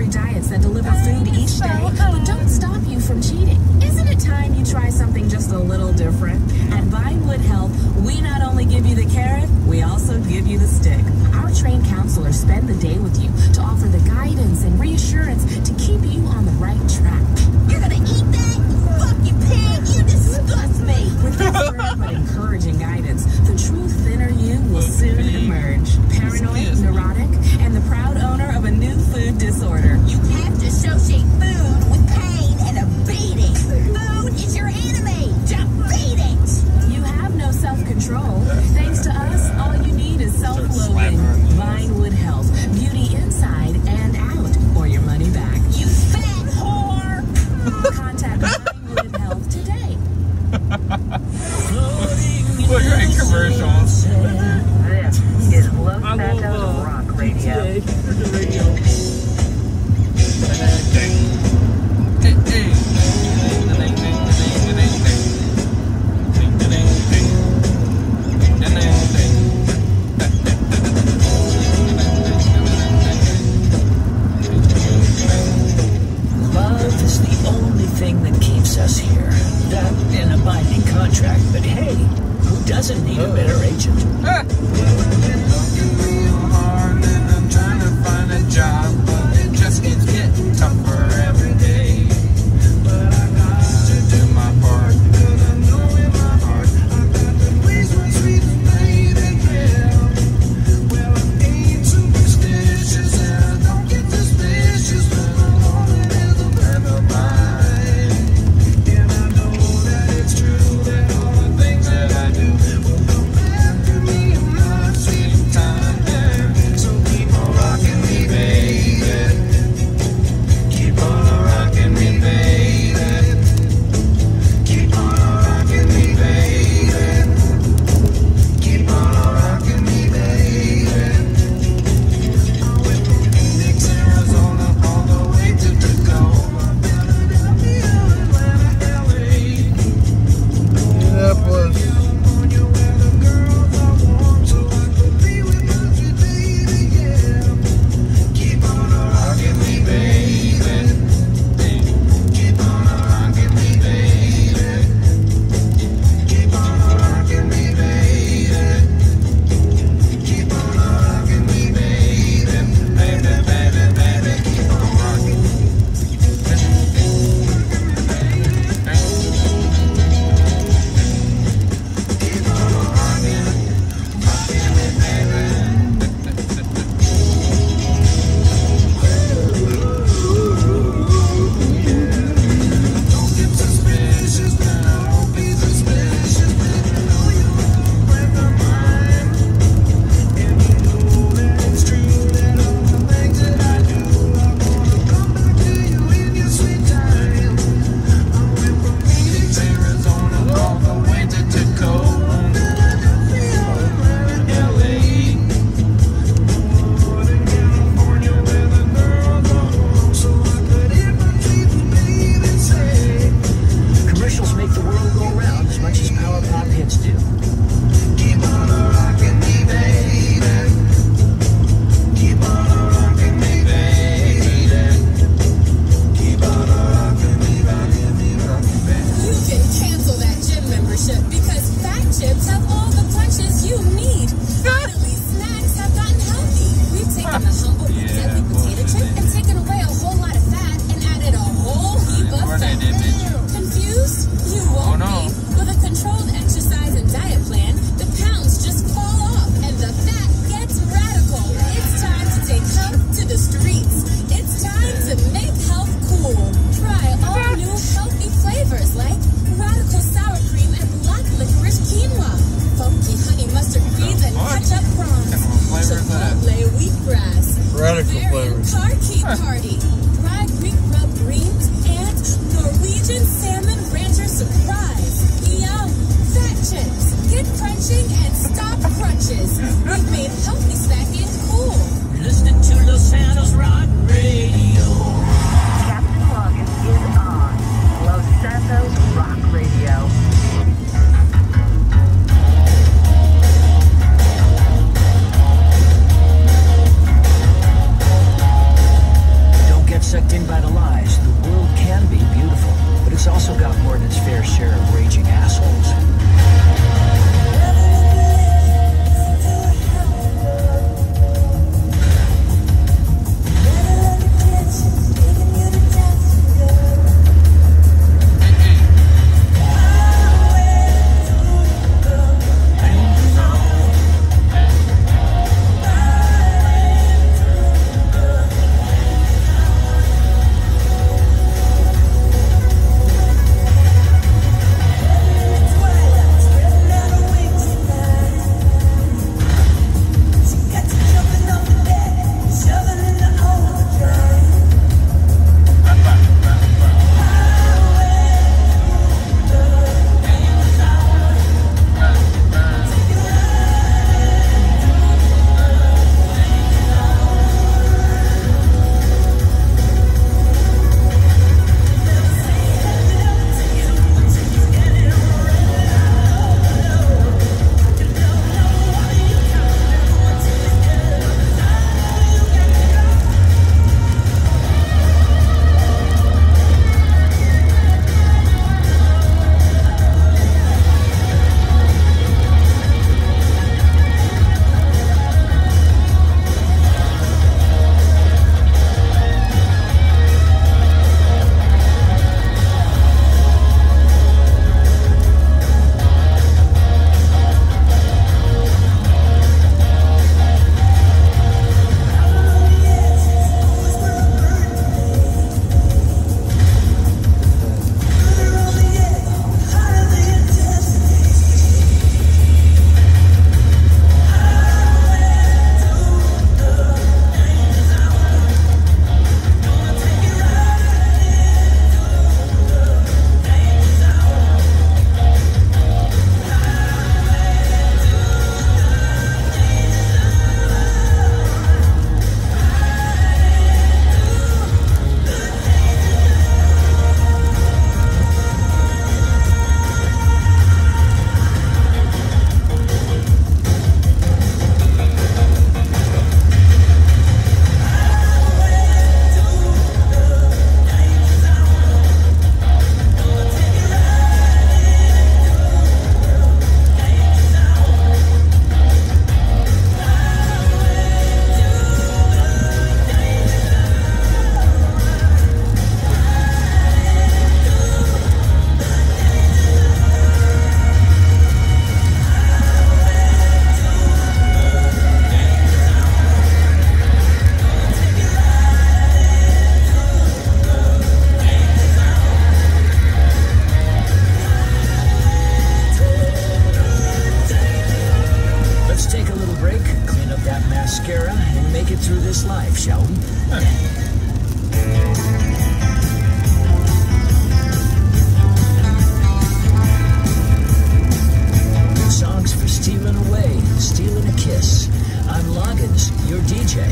calorie diets that deliver food each day, but don't stop you from cheating. Isn't it time you try something just a little different? At Vinewood Health, we not only give you the carrot, we also give you the stick. Our trained counselors spend the day with you to offer the guidance and reassurance to keep you on the right track. You're gonna eat that? Fuck you, pig! You disgust me! With this firm but encouraging guidance, the true thinner you will soon emerge. Paranoid, neurotic, and the proud owner of a new food disorder. You have to associate food with pain and a beating. Food is your enemy. Defeat it. You have no self-control. Thanks to us, all you need is self-loathing. Vinewood Health. Beauty inside and out, or your money back. You fat whore! Contact Vinewood Health today. Look at commercials. This is Los Santos Rock Radio. Love is the only thing that keeps us here. That and a binding contract, but hey, who doesn't need a better agent? Hard and I'm trying to find a job, but it just keeps getting tougher every day. But I got to do my part, 'cause I know in my heart I got to please my sweet lady, yeah. Well, I'm being superstitious and I don't get suspicious when I'm holding in the back of mine. And I know that it's true that all the things that I do will come back to me in my sweet time, yeah. So keep on rocking me, baby. Keep on rocking me, baby. Keep on rocking me, baby. Keep on rocking me, baby. I went from Phoenix, Arizona, all the way to Tacoma, Philadelphia, Atlanta, LA. That was California, where the girls are warm, so I could be with my sweet baby, yeah. Keep on rocking me, baby. Keep on rocking me, baby. Keep on rocking me, baby. Keep on rocking me, baby. Baby, baby, baby, keep on rocking me. Keep on rocking, rocking me, baby. Don't get suspicious, man. I won't be suspicious, man. You know you're a friend of mine. And you know that it's true that all the things that I do are gonna come back to you in your sweet time. I went from Phoenix, Arizona, all the way to Tacoma, Philadelphia, Atlanta, LA. Northern California, where the girls are warm, so I could hear my sweet baby say, Commercials make the world go round as much as power pop hits do. keep on rocking me, baby. Keep on rocking me, baby. Keep on rocking me, rocking me, rocking me, baby. You can cancel that gym membership because Fat Chips have all the punches you need. Finally, snacks have gotten healthy. We've taken the humble deadly potato chip and taken away a whole lot of fat and added a whole heap of What I fat. did, bitch. Confused? You won't no. be. With a controlled exercise and diet plan, the pounds just fall off and the fat gets radical. It's time to take health to the streets. It's time to make health cool. Try all new healthy flavors like radical sour cream and black licorice quinoa, funky honey mustard greens and ketchup prawns, flavor is that? chipotle wheatgrass, Radical Bavarian flavors. car key party, fried Greek rub greens, and Norwegian salmon rancher surprise. Yum! Fat Chips. Get crunching and stop crunches. We've made healthy snacking cool. Listening to Los Santos Rock Radio. Captain August is on Los Santos Rock Radio. Don't get Songs for stealing away, stealing a kiss. I'm Loggins, your DJ.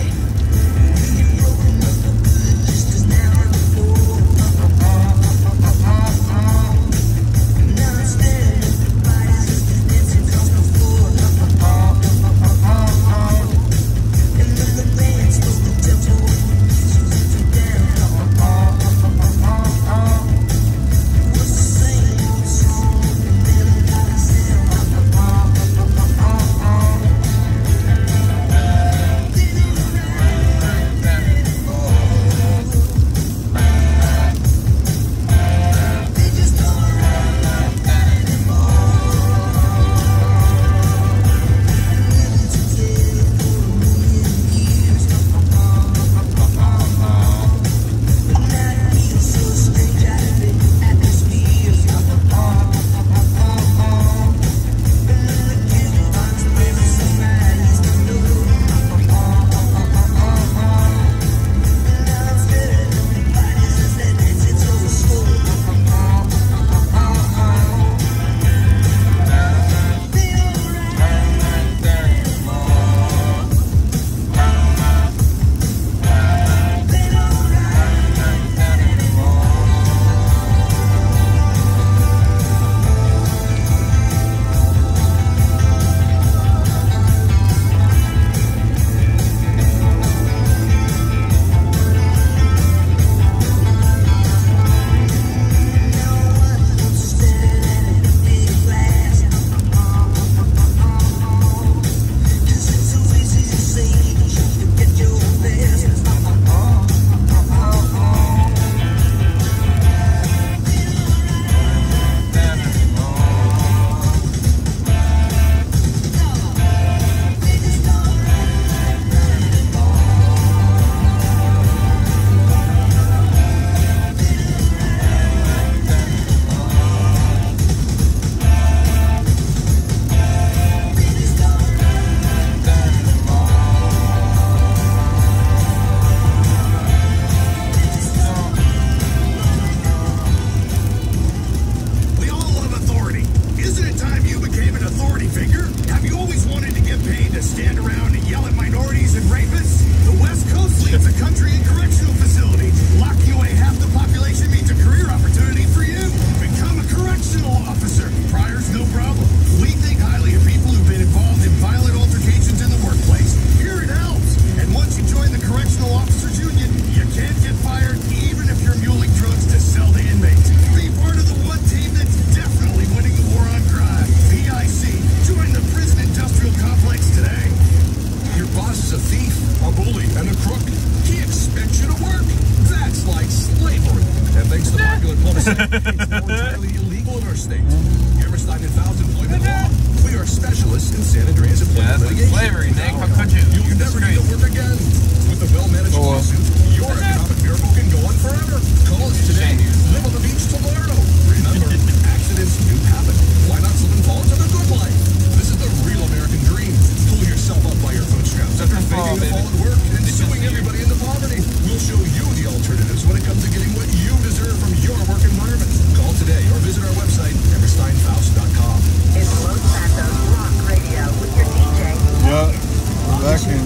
entirely illegal in our state. Hammerstein and Fowles Employment Law. We are specialists in San Andreas employment litigation. Slavery, Nick. How could you? You never need to work again. With a well-managed lawsuit, your economic miracle can go on forever. Call us today. Live on the beach tomorrow. Remember, accidents do happen. Why not slip and fall into the good life? This is the real American dream. Pull yourself up by your bootstraps after faking to fall at work and suing everybody into poverty. We'll show you the alternatives when it comes to getting what you deserve from your work environment. Call today or visit our website, hammersteinfaust.com. It's Los Santos Rock Radio with your DJ. Yeah, back in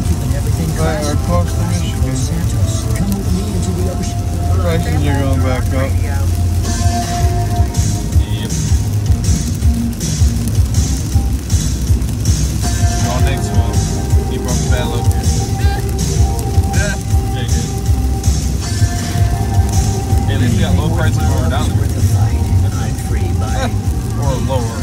close to Michigan. Come with me into the ocean. Prices are going back up. Yep. All next one. He broke the bad look. Yeah, good. At least we got low prices going down there. I'm free by Or lower.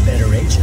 better agent.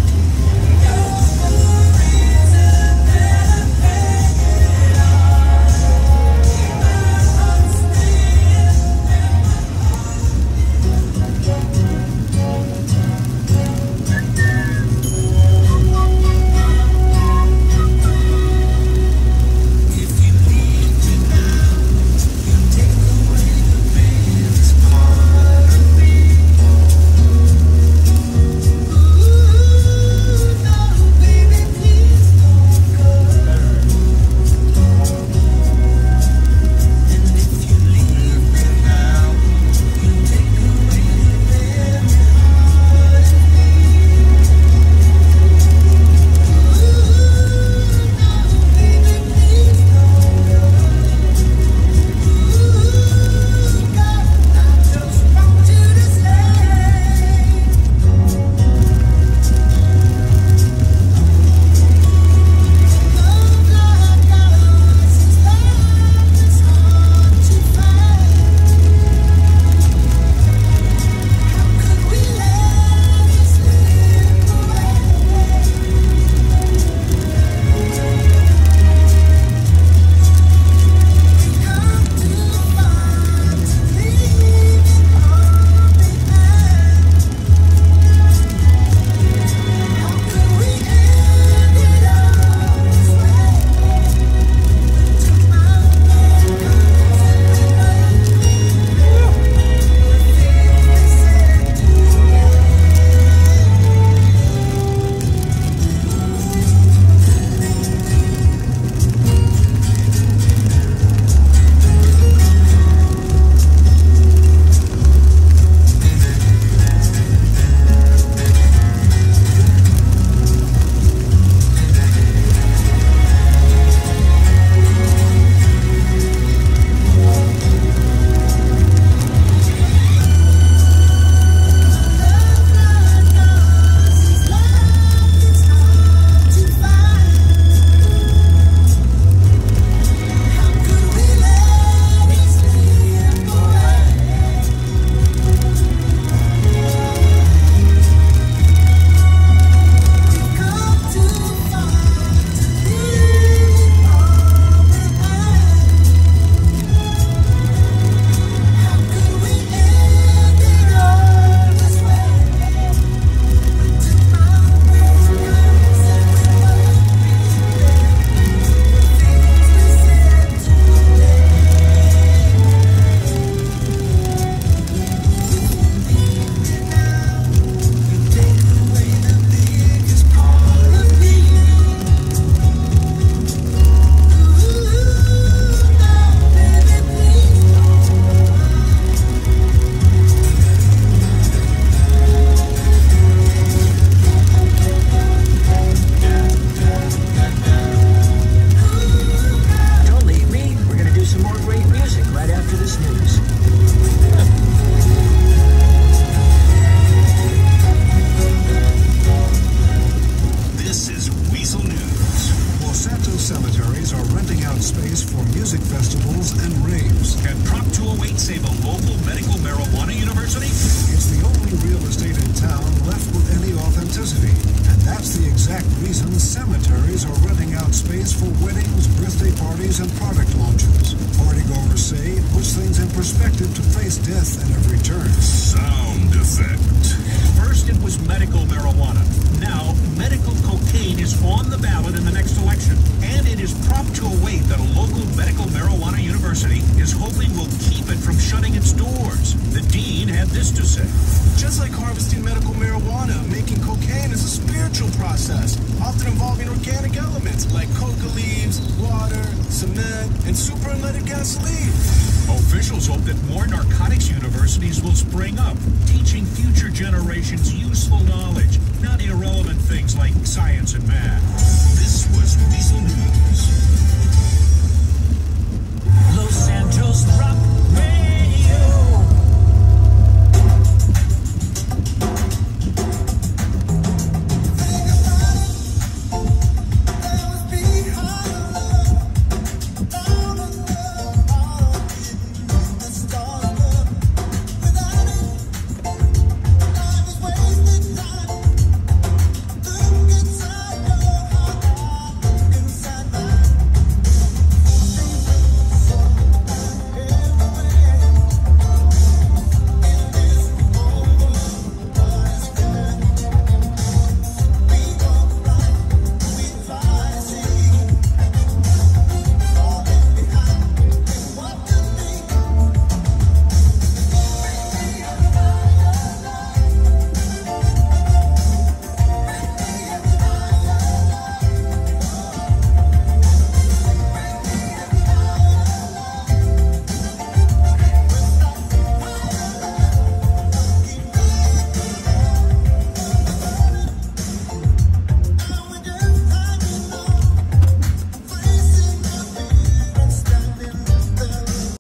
cemeteries are renting out space for weddings, birthday parties, and product launches. Partygoers say it puts things in perspective to face death at every turn. Sound effect. First it was medical marijuana. Now, medical cocaine is on the ballot in the next election. And it is propped to a weight that a local medical marijuana university is hoping will keep it from shutting its doors. The dean had this to say. Just like harvesting medical marijuana, making cocaine is a spiritual process, often involving organic elements like coca leaves, water, cement, and super unleaded gasoline. Officials hope that more narcotics universities will spring up, teaching future generations useful knowledge, not irrelevant things like science and math.